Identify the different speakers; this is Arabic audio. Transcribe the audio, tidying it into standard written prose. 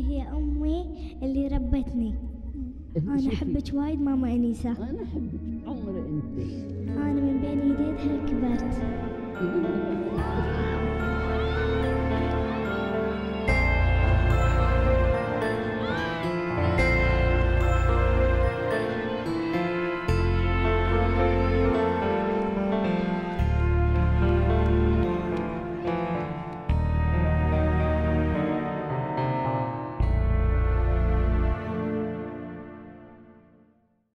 Speaker 1: هي أمي اللي ربتني. أنا أحبك وايد ماما أنيسة.
Speaker 2: أنا أحبك. عمري أنت؟
Speaker 1: أنا من بين يديها كبرت.